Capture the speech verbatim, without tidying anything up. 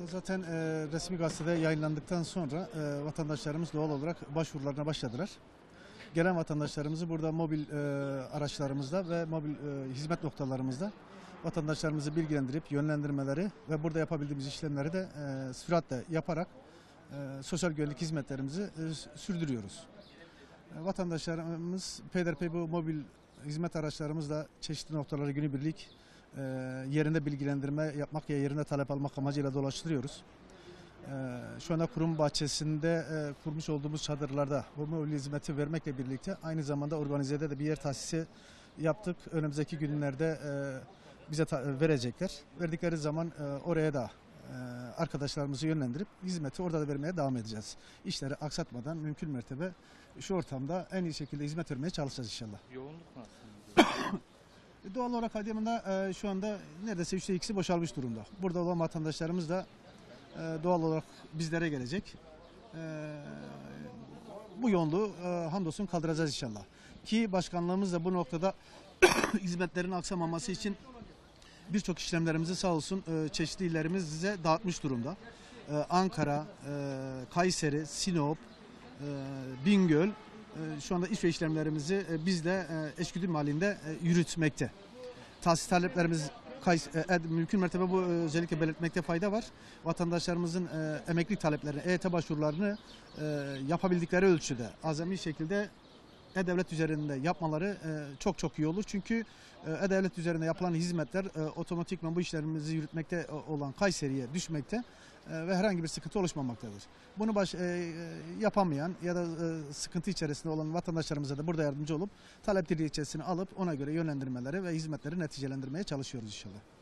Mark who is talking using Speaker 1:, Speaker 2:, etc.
Speaker 1: Zaten e, resmi gazetede yayınlandıktan sonra e, vatandaşlarımız doğal olarak başvurularına başladılar. Gelen vatandaşlarımızı burada mobil e, araçlarımızda ve mobil e, hizmet noktalarımızda vatandaşlarımızı bilgilendirip yönlendirmeleri ve burada yapabildiğimiz işlemleri de e, süratle yaparak e, sosyal güvenlik hizmetlerimizi e, sürdürüyoruz. E, vatandaşlarımız peyderpey bu mobil hizmet araçlarımızla çeşitli noktalara günübirlik e, yerinde bilgilendirme yapmak ya yerinde talep almak amacıyla dolaştırıyoruz. E, şu anda kurum bahçesinde e, kurmuş olduğumuz çadırlarda bu mobil hizmeti vermekle birlikte aynı zamanda organizede de bir yer tahsisi yaptık. Önümüzdeki günlerde e, bize verecekler. Verdikleri zaman e, oraya da e, arkadaşlarımızı yönlendirip hizmeti orada da vermeye devam edeceğiz. İşleri aksatmadan mümkün mertebe şu ortamda en iyi şekilde hizmet vermeye çalışacağız inşallah.
Speaker 2: Yoğunluk nasıl?
Speaker 1: Doğal olarak Adıyaman'da e, şu anda neredeyse üçte ikisi boşalmış durumda. Burada olan vatandaşlarımız da e, doğal olarak bizlere gelecek. E, bu yoğunluğu e, hamdolsun kaldıracağız inşallah. Ki başkanlığımız da bu noktada hizmetlerin aksamaması için birçok işlemlerimizi sağ olsun e, çeşitli illerimize dağıtmış durumda. E, Ankara, e, Kayseri, Sinop, e, Bingöl e, şu anda iş ve işlemlerimizi e, biz de e, eşgüdüm halinde e, yürütmekte. Tahsis taleplerimiz e, mümkün mertebe bu e, özellikle belirtmekte fayda var. Vatandaşlarımızın e, emeklilik taleplerini, E Y T başvurularını e, yapabildikleri ölçüde azami şekilde E-Devlet üzerinde yapmaları e, çok çok iyi olur. Çünkü e, E-Devlet üzerinde yapılan hizmetler e, otomatikman bu işlerimizi yürütmekte olan Kayseri'ye düşmekte e, ve herhangi bir sıkıntı oluşmamaktadır. Bunu baş, e, yapamayan ya da e, sıkıntı içerisinde olan vatandaşlarımıza da burada yardımcı olup talep dilekçesini alıp ona göre yönlendirmeleri ve hizmetleri neticelendirmeye çalışıyoruz inşallah.